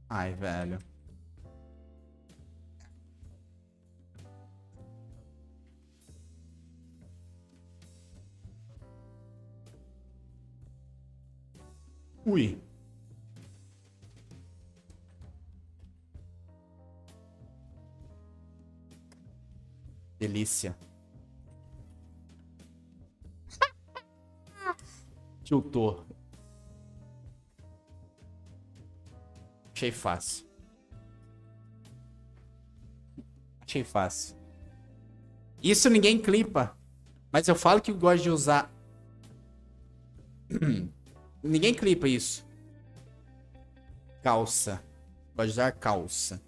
Ai, velho. Ui. Delícia. Tiltou. Achei fácil. Achei fácil. Isso ninguém clipa. Mas eu falo que eu gosto de usar... Ninguém clipa isso. Calça. Gosto de usar calça.